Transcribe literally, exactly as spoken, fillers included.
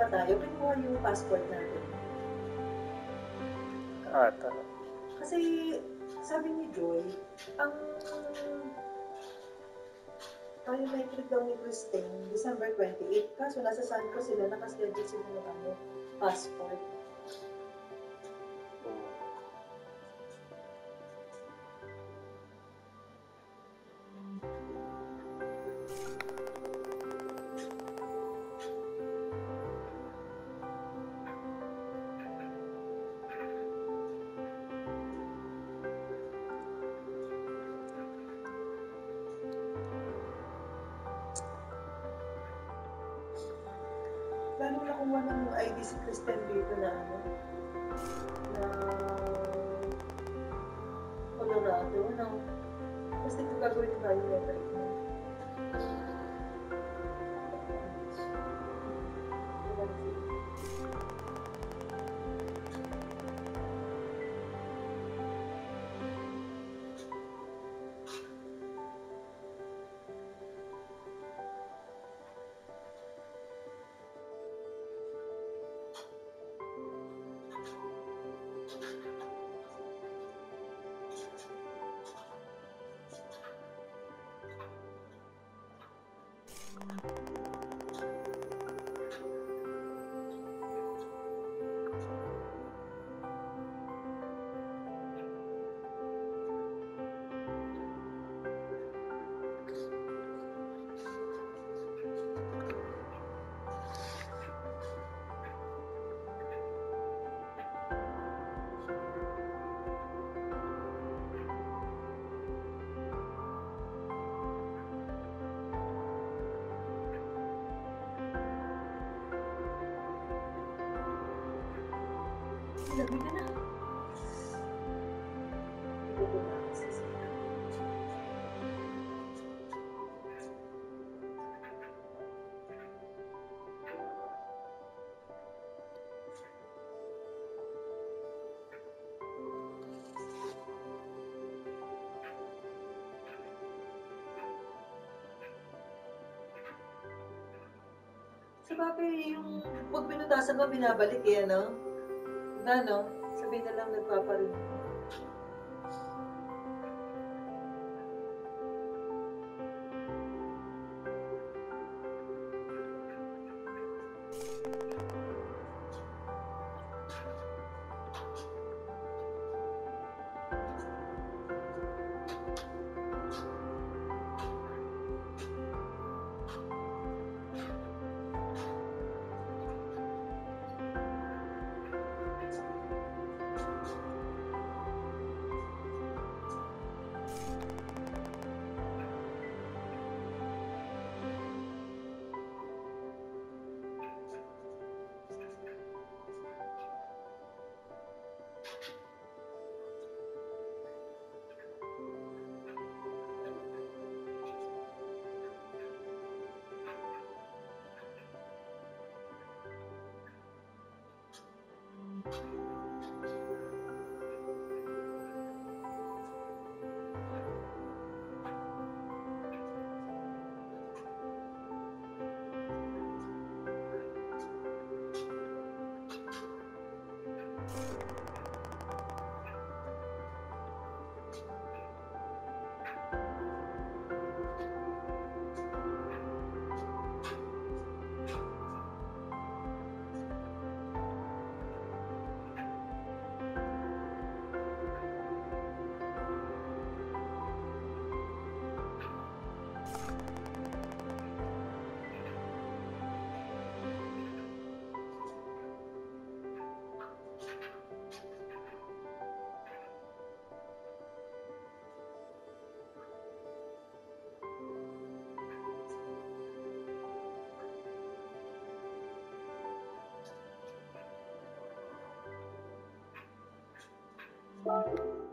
nga tayo, kinuha yung passport natin. Ah, tama. Kasi sabi ni Joy, ang biometric daw ni Christine, December twenty-eighth, kaso nasa San ko sila, nakaschedule sila ng ano, passport. Lalo na kung walang I D si Christine dito na ano, na Colorado, no? Kasi ito gagawin yung biometric mo. Labi ka na. Ibigay na ako sa sila. Sabagay, yung pag pinutasan mo, binabalik eh, ano? Na, no? Sabihin na lang nagpaparin. Thank you.